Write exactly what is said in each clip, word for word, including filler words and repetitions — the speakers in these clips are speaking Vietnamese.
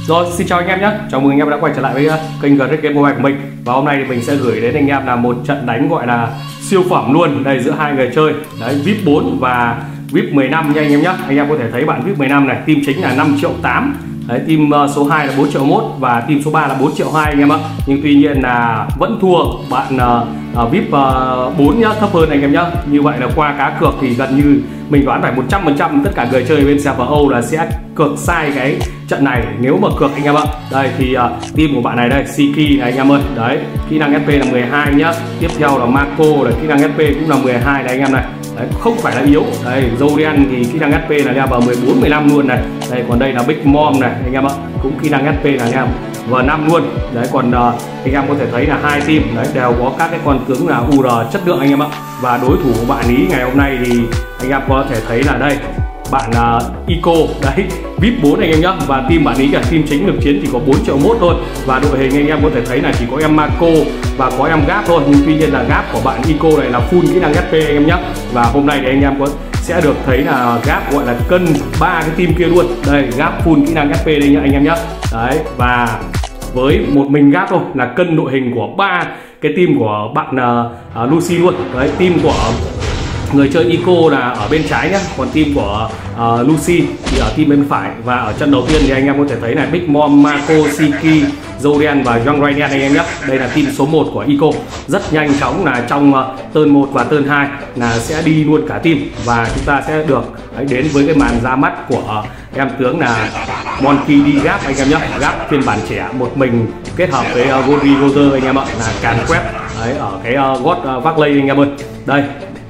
Rồi, xin chào anh em nhé. Chào mừng anh em đã quay trở lại với kênh giê rét Game Mobile của mình. Và hôm nay thì mình sẽ gửi đến anh em là một trận đánh gọi là siêu phẩm luôn. Đây giữa hai người chơi. Đấy, vê i pê bốn và vê i pê mười lăm nha anh em nhé. Anh em có thể thấy bạn vê i pê mười lăm này, team chính là năm triệu tám. Đấy, team số hai là bốn triệu một và team số ba là bốn triệu hai anh em ạ. Nhưng tuy nhiên là vẫn thua bạn uh, vê i pê bốn nhá, thấp hơn anh em nhá. Như vậy là qua cá cược thì gần như mình đoán phải một trăm phần trăm tất cả người chơi bên xê vê o là sẽ cược sai cái trận này nếu mà cược anh em ạ. Đây thì uh, team của bạn này đây, Siki này anh em ơi. Đấy, kỹ năng ép pê là mười hai nhá. Tiếp theo là Marco là kỹ năng ép pê cũng là mười hai này anh em này. Đấy, không phải là yếu. Đây, Zodian thì kỹ năng ép pê là level mười bốn mười lăm luôn này. Đây, còn đây là Big Mom này anh em ạ, cũng kỹ năng ép pê là anh em vê năm luôn. Đấy, còn uh, anh em có thể thấy là hai team đấy đều có các cái con tướng là u rờ chất lượng anh em ạ. Và đối thủ của bạn ý ngày hôm nay thì anh em có thể thấy là đây bạn uh, Eco đấy, vê i pê bốn anh em nhá. Và team bạn ý cả team chính lực chiến chỉ có bốn triệu một thôi. Và đội hình anh em có thể thấy là chỉ có em Marco và có em Gap thôi. Nhưng tuy nhiên là Gap của bạn Eco này là full kỹ năng ép pê anh em nhá. Và hôm nay thì anh em có sẽ được thấy là Gap gọi là cân ba cái team kia luôn. Đây, Gap full kỹ năng ép pê đây nhá anh em nhá. Đấy, và với một mình Gap thôi là cân đội hình của ba cái team của bạn uh, uh, Lucy luôn. Đấy, team của người chơi Eco là ở bên trái nhá, còn team của uh, Lucy thì ở team bên phải. Và ở trận đầu tiên thì anh em có thể thấy là Big Mom, Marco, Siki, Zodian và Young Raiden anh em nhé. Đây là team số một của Eco. Rất nhanh chóng là trong uh, turn một và turn hai là sẽ đi luôn cả team. Và chúng ta sẽ được đấy, đến với cái màn ra mắt của uh, em tướng là Monkey D. Gap anh em nhé. Gap phiên bản trẻ một mình kết hợp với uh, Goldie Roger anh em ạ, là càn quét đấy, ở cái uh, God uh, Vaclay anh em ơi. Đây,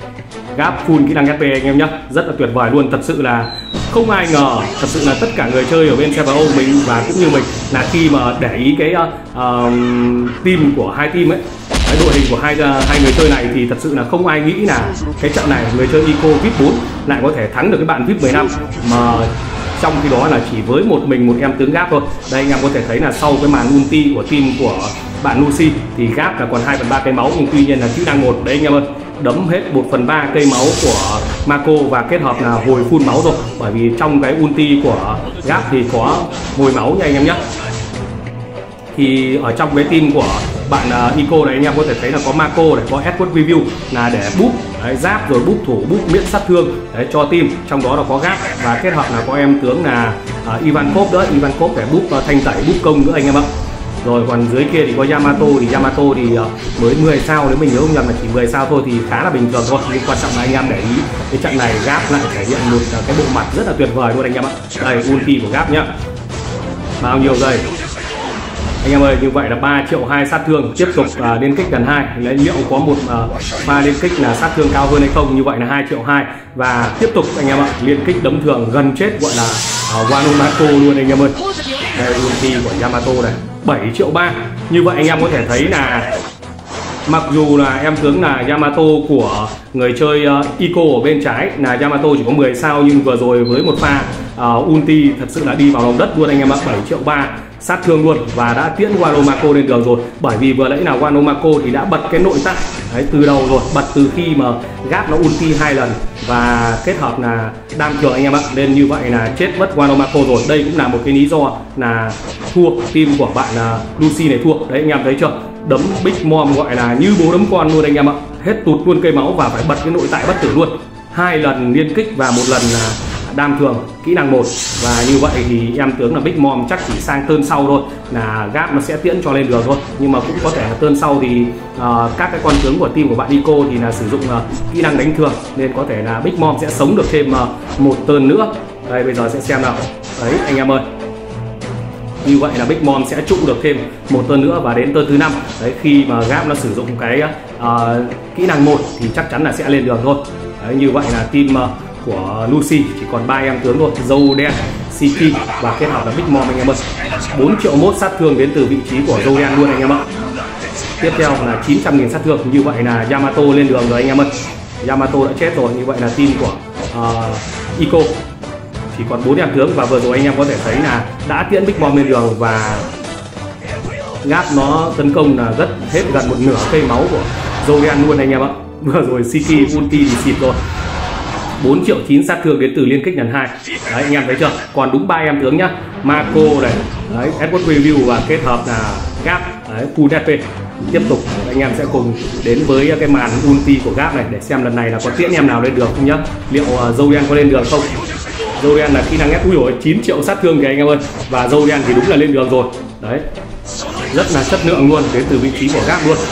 Gap full kỹ năng ép pê anh em nhé, rất là tuyệt vời luôn. Thật sự là không ai ngờ, thật sự là tất cả người chơi ở bên xê vê o mình và cũng như mình là khi mà để ý cái uh, team của hai team ấy, cái đội hình của hai uh, hai người chơi này thì thật sự là không ai nghĩ là cái trận này người chơi Eco vê i pê bốn lại có thể thắng được cái bạn vê i pê mười lăm, mà trong khi đó là chỉ với một mình một em tướng Gap thôi. Đây anh em có thể thấy là sau cái màn ulti của team của bạn Lucy thì Gap là còn hai phần ba cây máu, nhưng tuy nhiên là kỹ năng một đấy anh em ơi, đấm hết một phần ba cây máu của Marco và kết hợp là hồi full máu rồi. Bởi vì trong cái ulti của Gap thì có hồi máu nha anh em nhé. Thì ở trong cái team của bạn uh, Eco này anh em có thể thấy là có Marco này, có Edward Review là để búp đấy, giáp rồi búp thủ, búp miễn sát thương đấy, cho team. Trong đó là có Gap và kết hợp là có em tướng là uh, Ivankov nữa, Ivankov để búp uh, thanh tẩy, búp công nữa anh em ạ. Rồi còn dưới kia thì có Yamato, thì Yamato thì uh, mới mười sao, nếu mình nhớ không nhầm là chỉ mười sao thôi, thì khá là bình thường thôi. Nhưng quan trọng là anh em để ý cái trận này Gap lại thể hiện một uh, cái bộ mặt rất là tuyệt vời luôn anh em ạ. Đây ulti của Gap nhá, bao nhiêu giây anh em ơi, như vậy là ba triệu hai sát thương. Tiếp tục uh, liên kích gần hai, lấy liệu có một uh, pha liên kích là sát thương cao hơn hay không. Như vậy là hai triệu hai. Và tiếp tục anh em ạ, liên kích đấm thường gần chết gọi là uh, Wano Marco luôn anh em ơi. Đây ulti của Yamato này, bảy triệu ba. Như vậy anh em có thể thấy là mặc dù là em tướng là Yamato của người chơi uh, Eco ở bên trái là Yamato chỉ có mười sao, nhưng vừa rồi với một pha uh, ulti thật sự là đi vào lòng đất luôn anh em ạ. Bảy triệu ba sát thương luôn và đã tiễn Wano Marco lên đường rồi. Bởi vì vừa nãy là Wano Marco thì đã bật cái nội tại đấy từ đầu rồi, bật từ khi mà Gap nó ulti hai lần và kết hợp là đam thường anh em ạ, nên như vậy là chết mất Wano Marco rồi. Đây cũng là một cái lý do là thua team của bạn uh, Lucy này thua đấy anh em thấy chưa. Đấm Big Mom gọi là như bố đấm con luôn anh em ạ, hết tụt luôn cây máu và phải bật cái nội tại bất tử luôn. Hai lần liên kích và một lần là đam thường kỹ năng một. Và như vậy thì em tướng là Big Mom chắc chỉ sang turn sau thôi là Gap nó sẽ tiễn cho lên đường thôi. Nhưng mà cũng có thể là turn sau thì uh, các cái con tướng của team của bạn Eco thì là sử dụng uh, kỹ năng đánh thường, nên có thể là Big Mom sẽ sống được thêm uh, một turn nữa. Đây bây giờ sẽ xem nào. Đấy anh em ơi, như vậy là Big Mom sẽ trụ được thêm một turn nữa và đến turn thứ năm đấy, khi mà Gap nó sử dụng cái uh, kỹ năng một thì chắc chắn là sẽ lên đường thôi. Đấy, như vậy là team uh, của Lucy chỉ còn ba em tướng thôi, Zodian, Siki và kết hợp là Big Mom anh em ơi. bốn triệu mốt sát thương đến từ vị trí của Zodian luôn anh em ạ. Tiếp theo là chín trăm nghìn sát thương. Như vậy là Yamato lên đường rồi anh em ơi. Yamato đã chết rồi. Như vậy là team của uh, Eco chỉ còn bốn em tướng. Và vừa rồi anh em có thể thấy là đã tiễn Big Mom lên đường và Gap nó tấn công là rất hết gần một nửa cây máu của Zodian luôn anh em ạ. Vừa rồi Siki ulti thì xịt rồi. bốn triệu chín sát thương đến từ liên kích lần hai. Đấy anh em thấy chưa? Còn đúng ba em tướng nhá. Marco này, đấy, Edward Review và kết hợp là Gap, đấy, full hát pê. Tiếp tục anh em sẽ cùng đến với cái màn ulti của Gap này để xem lần này là có tiễn em nào lên đường không nhá. Liệu uh, Zodian có lên đường không? Zodian là kỹ năng ép, ui rồi chín triệu sát thương kìa anh em ơi. Và Zodian thì đúng là lên đường rồi. Đấy, rất là chất lượng luôn, đến từ vị trí của Gap luôn.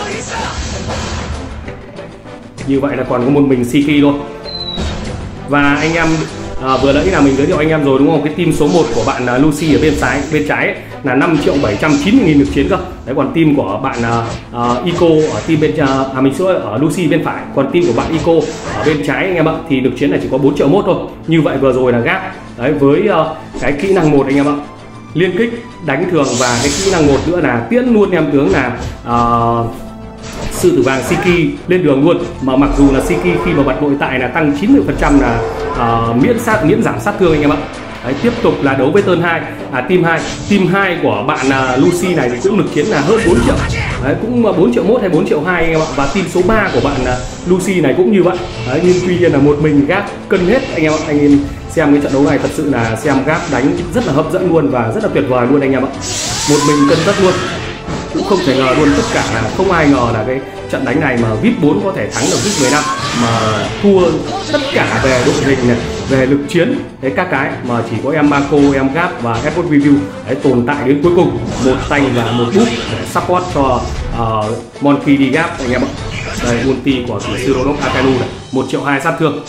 Như vậy là còn có một mình Siki thôi. Và anh em à, vừa nãy là mình giới thiệu anh em rồi đúng không? Cái team số một của bạn uh, Lucy ở bên trái bên trái ấy, là năm triệu bảy trăm chín mươi nghìn lực chiến cơ. Đấy, còn team của bạn uh, uh, Eco ở team bên uh, à mình xin ở Lucy bên phải, còn team của bạn Eco ở bên trái anh em ạ thì lực chiến này chỉ có bốn triệu mốt thôi. Như vậy vừa rồi là Gap. Đấy, với uh, cái kỹ năng một anh em ạ, liên kích đánh thường, và cái kỹ năng một nữa là tiễn luôn em tướng là uh, sư tử vàng Siki lên đường luôn. Mà mặc dù là Siki khi mà bật nội tại là tăng chín mươi phần trăm là uh, miễn sát miễn giảm sát thương anh em ạ. Đấy, tiếp tục là đấu với turn hai, à, team hai team hai của bạn uh, Lucy này thì cũng lực chiến là hơn bốn triệu. Đấy, cũng bốn triệu mốt hay bốn triệu hai anh em ạ. Và team số ba của bạn uh, Lucy này cũng như vậy. Đấy, nhưng tuy nhiên là một mình Gap cân hết anh em ạ. Anh em xem cái trận đấu này thật sự là xem Gap đánh rất là hấp dẫn luôn và rất là tuyệt vời luôn anh em ạ. Một mình cân tất luôn, cũng không thể ngờ luôn, tất cả là không ai ngờ là cái trận đánh này mà vê i pê bốn có thể thắng được vê i pê mười lăm mà thua tất cả về đội hình này, về lực chiến đấy các cái, mà chỉ có em Marco, em Gap và Edward Review đấy tồn tại đến cuối cùng, một tanh và một bút để support cho uh, Monkey D. Gap anh em ạ. Đây ulti của kỹ sư Rodok Akainu này, một triệu hai sát thương.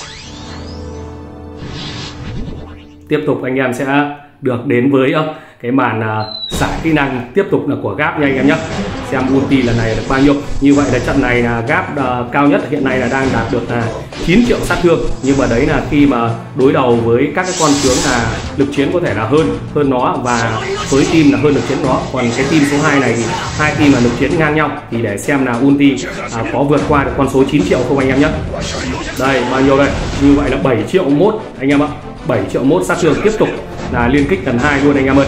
Tiếp tục anh em sẽ được đến với uh, cái màn uh, xả kỹ năng tiếp tục là của Gap nha anh em nhé. Xem ulti lần này được bao nhiêu. Như vậy là trận này là Gap uh, cao nhất hiện nay là đang đạt được là chín triệu sát thương, nhưng mà đấy là khi mà đối đầu với các cái con tướng là lực chiến có thể là hơn hơn nó, và với team là hơn lực chiến nó. Còn cái team số hai này thì hai team là lực chiến ngang nhau, thì để xem là ulti uh, có vượt qua được con số chín triệu không anh em nhé. Đây bao nhiêu đây? Như vậy là bảy triệu mốt anh em ạ. bảy triệu mốt sát thương, tiếp tục là liên kích lần hai luôn anh em ơi.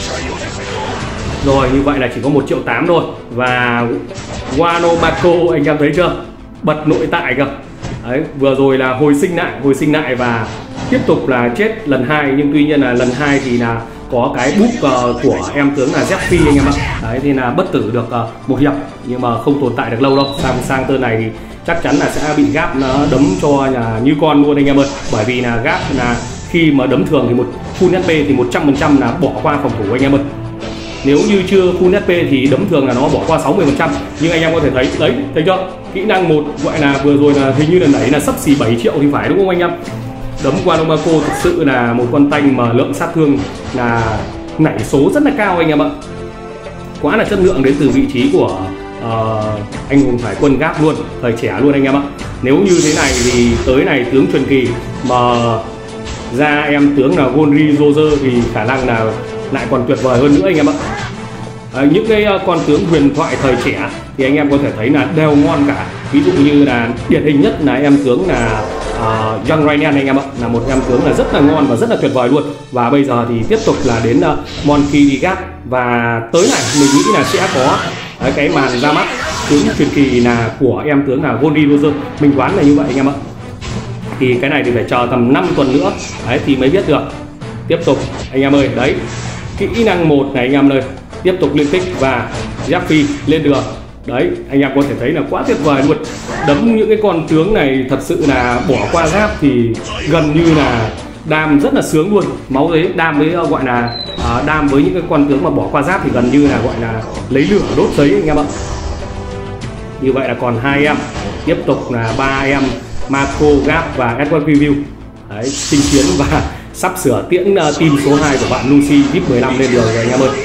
Rồi như vậy là chỉ có một triệu tám thôi. Và Wano Marco anh em thấy chưa, bật nội tại cơ. Đấy, vừa rồi là hồi sinh lại hồi sinh lại và tiếp tục là chết lần hai, nhưng tuy nhiên là lần hai thì là có cái búp uh, của em tướng là Zephy anh em ạ. Đấy thì là bất tử được uh, một hiệp, nhưng mà không tồn tại được lâu đâu. Sang sang tơn này thì chắc chắn là sẽ bị Gap nó đấm cho là như con luôn anh em ơi, bởi vì là Gap là khi mà đấm thường thì một full hát pê thì một trăm phần trăm là bỏ qua phòng thủ anh em ơi. Nếu như chưa full hát pê thì đấm thường là nó bỏ qua sáu mươi phần trăm. Nhưng anh em có thể thấy đấy, thấy chưa, kỹ năng một gọi là vừa rồi là hình như là nãy là sấp xỉ bảy triệu thì phải đúng không anh em. Đấm qua Marco thực sự là một con tanh mà lượng sát thương là nảy số rất là cao anh em ạ. Quá là chất lượng đến từ vị trí của uh, anh hùng hải quân Gap luôn, thời trẻ luôn anh em ạ. Nếu như thế này thì tới này tướng truyền kỳ mà ra em tướng là Gonri Roger thì khả năng là lại còn tuyệt vời hơn nữa anh em ạ. À, những cái con tướng huyền thoại thời trẻ thì anh em có thể thấy là đều ngon cả. Ví dụ như là điển hình nhất là em tướng là uh, Young Rainen anh em ạ, là một em tướng là rất là ngon và rất là tuyệt vời luôn. Và bây giờ thì tiếp tục là đến uh, Monkey D. Gap, và tới này mình nghĩ là sẽ có uh, cái màn ra mắt tướng truyền kỳ là của em tướng là Gonri Roger, mình đoán là như vậy anh em ạ. Thì cái này thì phải chờ tầm năm tuần nữa đấy thì mới biết được. Tiếp tục anh em ơi, đấy kỹ năng một này anh em ơi, tiếp tục liên kích và Zephy lên đường. Đấy anh em có thể thấy là quá tuyệt vời luôn. Đấm những cái con tướng này thật sự là bỏ qua giáp thì gần như là đam rất là sướng luôn. Máu đấy đam với gọi là uh, đam với những cái con tướng mà bỏ qua giáp thì gần như là gọi là lấy lửa đốt giấy anh em ạ. Như vậy là còn hai em, tiếp tục là ba em Marco, Gap và Edward Review đấy chinh chiến và sắp sửa tiễn uh, team số hai của bạn Lucy vê i pê mười lăm lên đường rồi anh em ơi.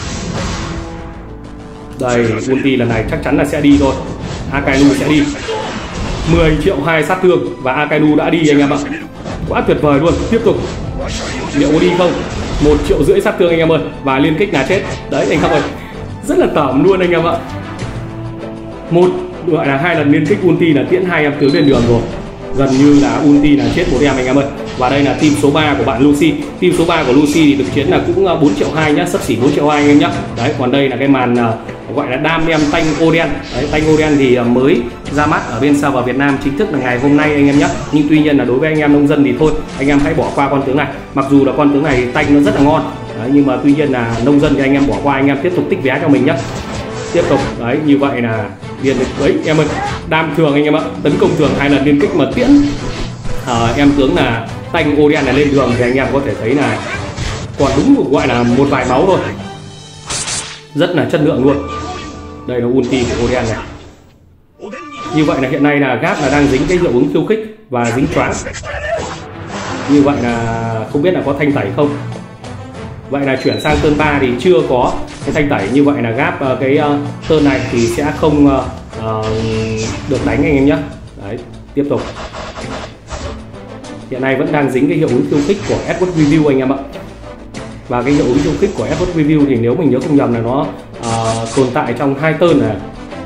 Đây ulti lần này chắc chắn là sẽ đi thôi, Akainu sẽ đi mười triệu hai sát thương và Akainu đã đi anh em ạ. Quá tuyệt vời luôn. Tiếp tục liệu có đi không, một triệu rưỡi sát thương anh em ơi, và liên kích là chết đấy anh em ơi, rất là tởm luôn anh em ạ. Một gọi là hai lần liên kích ulti là tiễn hai em tướng lên đường rồi, gần như là ulti là chết một em anh em ơi. Và đây là team số ba của bạn Lucy. Team số ba của Lucy thì được chiến là cũng bốn triệu hai nhá, xấp xỉ bốn triệu hai anh em nhá. Đấy, còn đây là cái màn uh, gọi là đam em tanh Oden. Đấy, tanh Oden thì uh, mới ra mắt ở bên server Việt Nam chính thức là ngày hôm nay anh em nhé. Nhưng tuy nhiên là đối với anh em nông dân thì thôi, anh em hãy bỏ qua con tướng này. Mặc dù là con tướng này tanh nó rất là ngon. Đấy, nhưng mà tuy nhiên là nông dân thì anh em bỏ qua, anh em tiếp tục tích vé cho mình nhé. Tiếp tục đấy, như vậy là liền được đấy em ơi, đam thường anh em ạ, tấn công thường hai lần liên kích mà tiễn à, em tướng là tanh Oden này lên đường thì anh em có thể thấy là còn đúng gọi là một vài máu thôi, rất là chất lượng luôn. Đây là ulti của Oden này. Như vậy là hiện nay là Gap là đang dính cái hiệu ứng khiêu khích và dính choáng. Như vậy là không biết là có thanh tẩy không. Vậy là chuyển sang turn ba thì chưa có cái thanh tẩy. Như vậy là Gap cái uh, turn này thì sẽ không uh, uh, được đánh anh em nhé. Đấy, tiếp tục. Hiện nay vẫn đang dính cái hiệu ứng khiêu khích của Edward Review anh em ạ. Và cái hiệu ứng khiêu khích của Edward Review thì nếu mình nhớ không nhầm là nó uh, tồn tại trong hai turn này.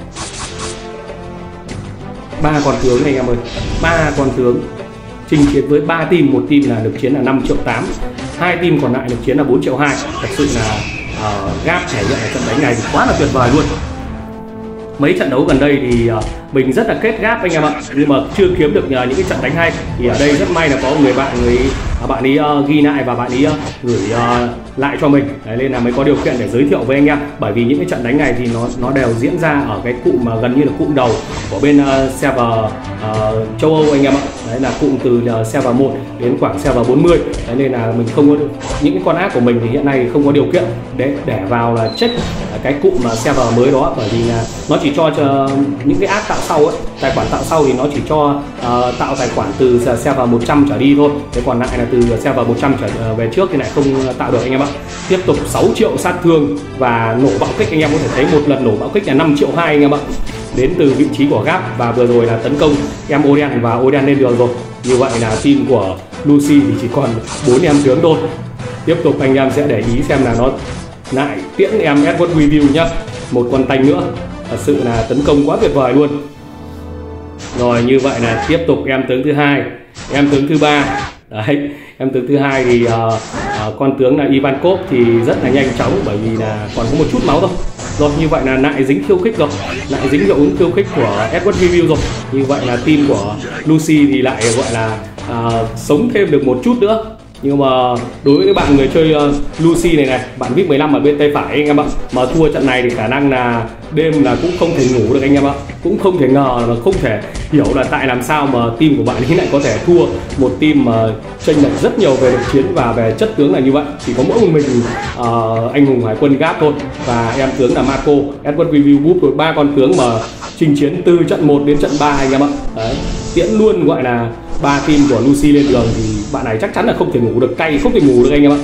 Ba con tướng này anh em ơi, ba con tướng chinh chiến với ba team, một team là được chiến là năm triệu tám, hai team còn lại được chiến là bốn triệu hai. Thật sự là uh, Gap thể hiện ở trận đánh này thì quá là tuyệt vời luôn. Mấy trận đấu gần đây thì uh, mình rất là kết Gap anh em ạ, nhưng mà chưa kiếm được uh, những cái trận đánh hay. Thì ở đây rất may là có người bạn người uh, bạn ấy uh, ghi lại và bạn ấy uh, gửi uh, lại cho mình. Đấy, nên là mới có điều kiện để giới thiệu với anh em. Bởi vì những cái trận đánh này thì nó nó đều diễn ra ở cái cụm mà gần như là cụm đầu của bên uh, server uh, châu Âu anh em ạ. Đấy là cụm từ uh, server một đến khoảng server bốn mươi. Đấy, nên là mình không có những cái con ác của mình thì hiện nay không có điều kiện để để vào là check cái cụm mà server mới đó, bởi vì là nó chỉ cho, cho những cái app tạo sau ấy, tài khoản tạo sau thì nó chỉ cho uh, tạo tài khoản từ server một trăm trở đi thôi. Thế còn lại là từ server một trăm trở về trước thì lại không tạo được anh em ạ. Tiếp tục sáu triệu sát thương và nổ bạo kích, anh em có thể thấy một lần nổ bạo kích là năm triệu hai anh em ạ, đến từ vị trí của Gap. Và vừa rồi là tấn công em Oden và Oden lên đường rồi. Như vậy là team của Lucy thì chỉ còn bốn em tướng thôi. Tiếp tục anh em sẽ để ý xem là nó lại tiễn em Edward Review nhá, một con tanh nữa. Thật sự là tấn công quá tuyệt vời luôn. Rồi như vậy là tiếp tục em tướng thứ hai, em tướng thứ ba. Đấy, em tướng thứ hai thì uh, uh, con tướng là Ivankov thì rất là nhanh chóng, bởi vì là còn có một chút máu thôi. Rồi như vậy là lại dính khiêu khích rồi, lại dính hiệu ứng khiêu khích của Edward Review rồi. Như vậy là team của Lucy thì lại gọi là uh, sống thêm được một chút nữa. Nhưng mà đối với các bạn người chơi uh, Lucy này này, bạn vê i pê mười lăm ở bên tay phải anh em ạ, mà thua trận này thì khả năng là đêm là cũng không thể ngủ được anh em ạ. Cũng không thể ngờ là không thể hiểu là tại làm sao mà team của bạn ấy lại có thể thua một team mà chênh lệch rất nhiều về lực chiến và về chất tướng là như vậy. Chỉ có mỗi một mình uh, anh hùng hải quân Gap thôi và em tướng là Marco. Edward Review búp rồi ba con tướng mà chinh chiến từ trận một đến trận ba anh em ạ. Đấy, tiễn luôn gọi là ba team của Lucy lên đường thì bạn này chắc chắn là không thể ngủ được, cay không thể ngủ được anh em ạ.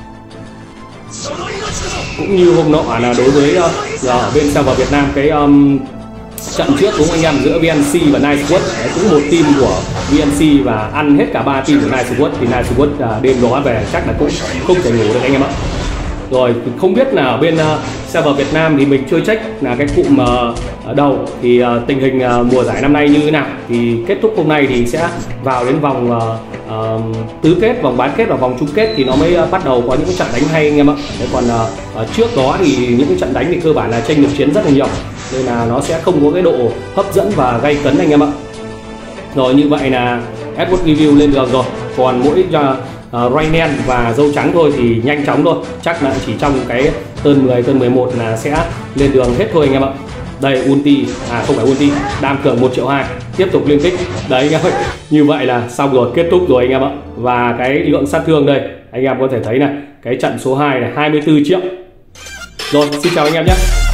Cũng như hôm nọ là đối với uh, ở bên server Việt Nam cái um, trận trước đúng không anh em, giữa vê en xê và Nice Squad. Đấy, cũng một team của vê en xê và ăn hết cả ba team của Nice Squad thì Nice Squad uh, đêm đó về chắc là cũng không thể ngủ được anh em ạ. Rồi không biết là ở bên uh, server Việt Nam thì mình chưa check là cái cụm uh, đầu thì uh, tình hình uh, mùa giải năm nay như thế nào. Thì kết thúc hôm nay thì sẽ vào đến vòng uh, uh, tứ kết, vòng bán kết và vòng chung kết thì nó mới uh, bắt đầu có những cái trận đánh hay anh em ạ. Thế còn uh, uh, trước đó thì những cái trận đánh thì cơ bản là tranh lực chiến rất là nhiều, nên là nó sẽ không có cái độ hấp dẫn và gay cấn anh em ạ. Rồi như vậy là Edward Review lên đường rồi, còn mỗi uh, Uh, Rainen và dâu trắng thôi thì nhanh chóng thôi, chắc là chỉ trong cái turn mười, turn mười một là sẽ lên đường hết thôi anh em ạ. Đây ulti, à không phải ulti, đam cường một triệu hai, tiếp tục liên kích. Đấy anh em ơi, như vậy là xong rồi, kết thúc rồi anh em ạ. Và cái lượng sát thương đây, anh em có thể thấy này, cái trận số hai là hai mươi tư triệu. Rồi, xin chào anh em nhé.